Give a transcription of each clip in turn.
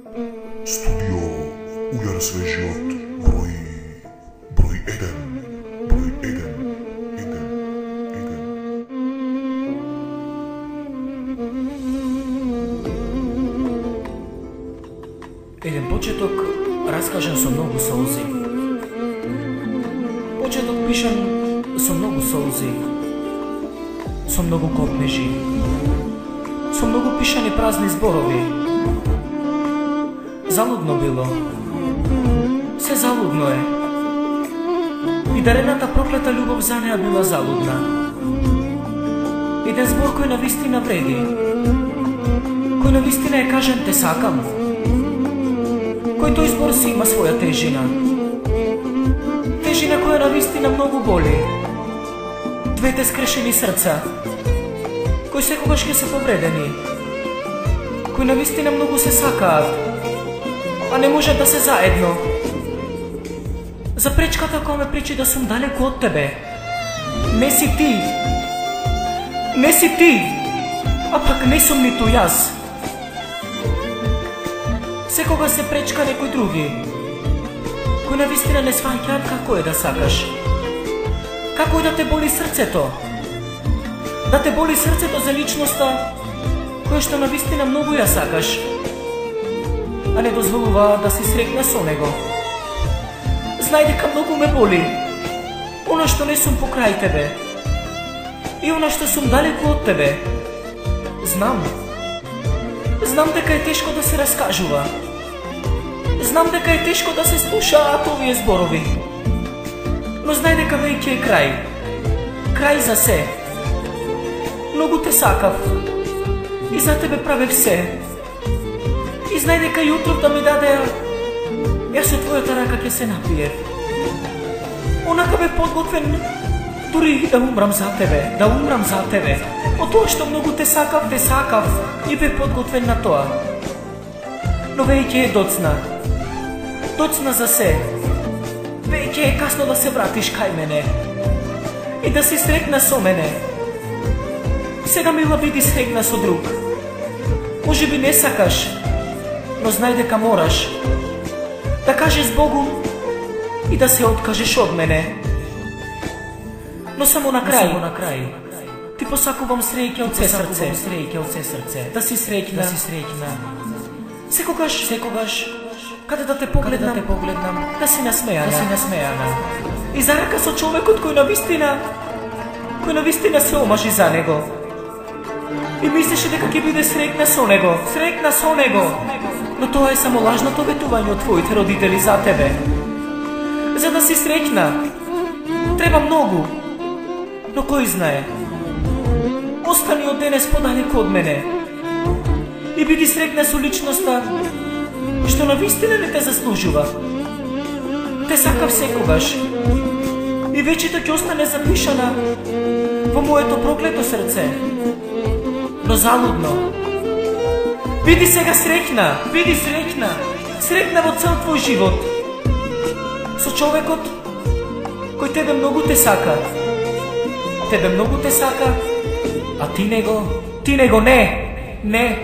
Studio Ujar Svežijot broj 1. Еден почеток раскажан со многу солзи. Почеток пишан со многу солзи, со многу копнежи, со многу пишани празни зборови. Залудно било. Се залудно е. И дарената проклета љубов за неа била залудна. Еден збор кој навистина вреди, кој навистина е кажен те сакам, кој тој збор си има своја тежина. Тежина која навистина многу боли. Двете скрешени срца, кои секогаш ќе се повредени, кои навистина многу се сакаат, а не можат да се заедно. За пречката која ме пречи да сум далеку од тебе. Не си ти. Не си ти. А пак не сум ниту јас. Секога се пречка некој други, кој навистина не сваќаат како е да сакаш. Како е да те боли срцето. Да те боли срцето за личноста која што навистина многу ја сакаш, а не дозволува да си срекна со него. Знај дека многу ме боли она што не сум покрај тебе и она што сум далеку од тебе. Знам дека е тешко да се раскажува. Знам дека е тешко да се слушаат овие зборови. Но знај дека веќе е крај. Крај за се. Многу те сакав и за тебе правев се. И знај дека јутров да ми дадеа, јас од твојата рака ќе се напиев. Онака бе подготвен дури да умрам за тебе, да умрам за тебе. Од тоа што многу те сакав и бе подготвен на тоа. Но веќе е доцна. Доцна за се. Веќе е касно да се вратиш кај мене и да си срекна со мене. Сега мила биди срекна со друг. Може би не сакаш, но знај дека мораш да кажеш Богу и да се откажеш од мене. Но само на крај, ти посакувам среќа од се срце. Да си среќна. Секогаш, каде да те погледнам, да си насмејана. И за рака со човекот кој навистина се омажи за него. И мислеше дека ќе биде срекна со него. Но тоа е само лажното ветување од твоите родители за тебе. За да си среќна, треба многу. Но кој знае? Остани од денес подалеку од мене и биди срекна со личноста што навистина не те заслужува. Те сакав секогаш и вечето ќе остане запишана во моето проклето срце. Но залудно. Биди сега среќна, среќна во цел твој живот со човекот кој тебе многу те сака. А ти него не.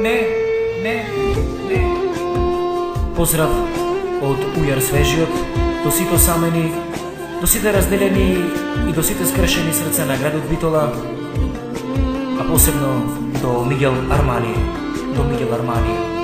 Поздрав од Ујар Свежиот до сите самени, до сите разделени и до сите скршени срца на градот Битола, а посебно до Мигел Армани.